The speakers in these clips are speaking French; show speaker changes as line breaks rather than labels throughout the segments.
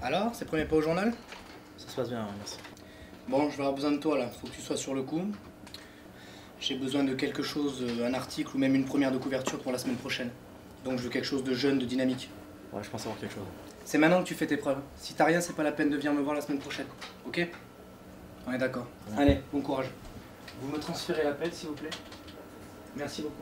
Alors, c'est premier pas au journal?
Ça se passe bien, merci.
Bon, je vais avoir besoin de toi là, faut que tu sois sur le coup. J'ai besoin de quelque chose, un article ou même une première de couverture pour la semaine prochaine. Donc je veux quelque chose de jeune, de dynamique.
Ouais, je pense avoir quelque chose.
C'est maintenant que tu fais tes preuves. Si t'as rien, c'est pas la peine de venir me voir la semaine prochaine. Ok? On est d'accord. Ouais. Allez, bon courage. Vous me transférez l'appel, s'il vous plaît? Merci beaucoup.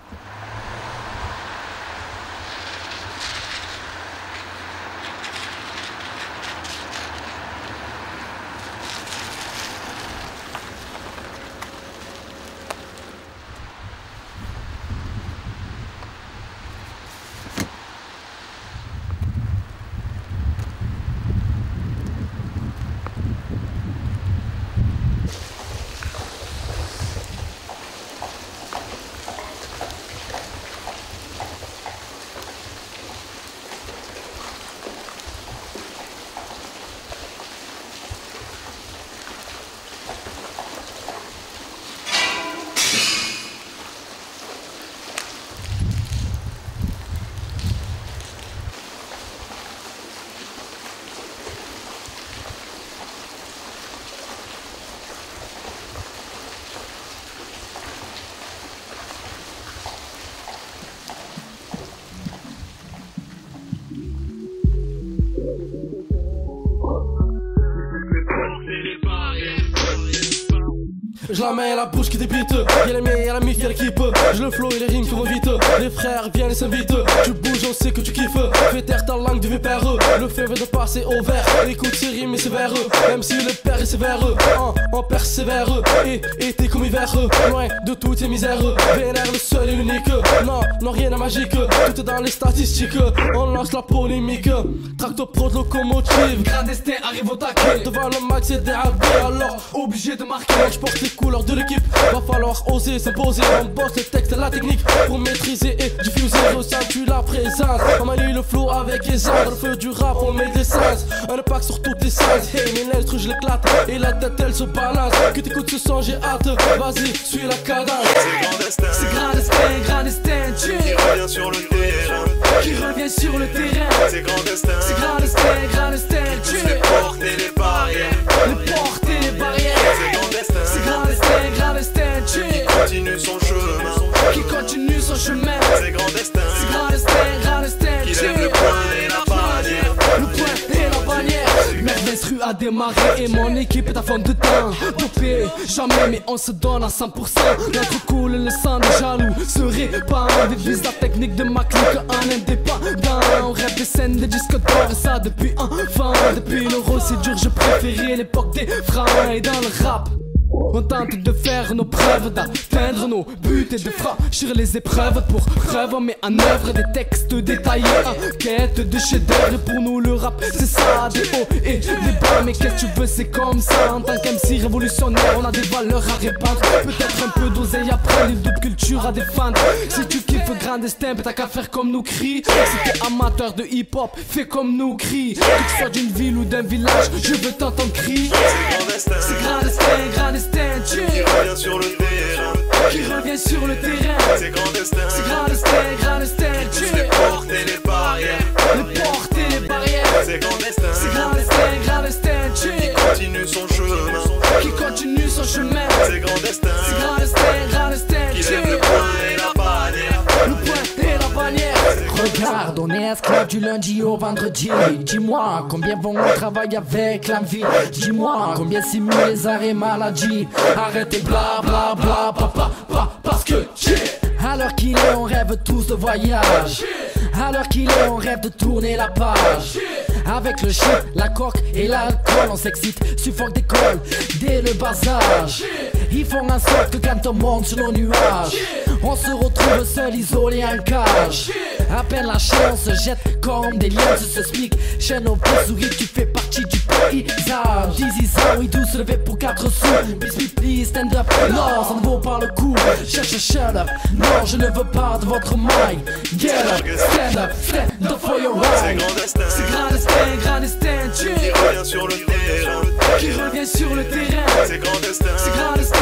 Je la mets à la bouche qui débite. Y'a les miens, y'a la mif, y'a l'équipe. Je le flow et les rimes qui vont vite. Les frères viennent et s'invitent. Tu bouges, on sait que tu kiffes. Fais taire ta langue du vipère. Le fait veut de passer au vert. Écoute ces rimes et sévères. Même si le père est sévère, on persévère. Et été comme hiver. Loin de toutes ces misères. Vénère le seul et l'unique. Non, non, rien de magique. Tout est dans les statistiques. On lance la polémique. Tractopro de locomotive. Clandestin arrive au taquet. Devant le max et dérabé. Alors obligé de marquer. Je porte les couleurs de l'équipe, va falloir oser s'imposer. On bosse le texte et la technique pour maîtriser et diffuser. Ressens-tu la présence? On manie le flow avec aisance. Le feu du rap, on met de l'essence. Un impact sur toutes les sens. Hey, mes lettres, je l'éclate et la tête elle se balance. Que t'écoutes ce son, j'ai hâte. Vas-y, suis la cadence.
C'est clandestin,
clandestin, tu
qui revient sur le terrain.
Qui revient sur le terrain.
C'est clandestin,
clandestin, tu
les portes et les barrières.
Les portes et les barrières.
C'est
clandestin, tu
continue son chemin.
qui continue son chemin.
C'est clandestin,
Clandestin,
qui
tu
lève le poing et la bannière.
le point et la bannière. L'instru a démarré et mon équipe est à fond de temps. Dopé, jamais mais on se donne à 100%. Notre cool, le sang des jaloux se répand. Divise la technique de ma clique en indépendant. On rêve des scènes, des disques d'or et ça depuis enfant. Depuis l'euro c'est dur, je préférais l'époque des francs. Et dans le rap on tente de faire nos preuves, d'atteindre nos buts et de franchir les épreuves. Pour preuve, on met en œuvre des textes détaillés en quête de chef-d'œuvre. Pour nous, le rap, c'est ça, des hauts et des bas. Mais qu'est-ce que tu veux, c'est comme ça. En tant qu'MC révolutionnaire, on a des valeurs à répandre. Peut-être un peu d'oseille à prendre, une double culture à défendre. Si tu kiffes Clandestin, t'as qu'à faire comme nous crie. Si t'es amateur de hip-hop, fais comme nous crie. Que tu sois d'une ville ou d'un village, je veux t'entendre crier.
C'est
Clandestin, tu
qui revient sur le terrain.
qui revient sur le terrain.
C'est clandestin,
Clandestin, tu
les portes et les barrières.
les portes et les barrières.
C'est clandestin,
Clandestin, tu
continue son chemin.
qui continue son chemin.
C'est clandestin,
Clandestin,
qui
tu
lève le poing et la bannière.
le point et la bannière.
Regarde, on est esclave du lundi au vendredi. Dis-moi, combien vont au travail avec l'envie? Dis-moi, combien simulent les arrêts maladie? Arrêtez bla bla bla papa, parce que à l'heure qu'il est, on rêve tous de voyage. À l'heure qu'il est, on rêve de tourner la page. Avec le shit, la coque et l'alcool, on s'excite, suffoque d'école dès le bas âge. Ils font en sorte que quand on monte sur nos nuages, on se retrouve seul, isolé en cage. À peine lâché, on se jette comme des liens se explique. Chaîne au pied souris, tu fais partie du paysage. Dizzy ça, oui, tout se lever pour 4 sous. Please, please, stand up, non, ça ne vaut pas le coup. Cherche, shut up, non, je ne veux pas de votre mic. Get up, stand up for your
C'est
right.
Clandestin, tu
qui revient sur le terrain.
qui revient sur le terrain.
C'est clandestin,
Clandestin,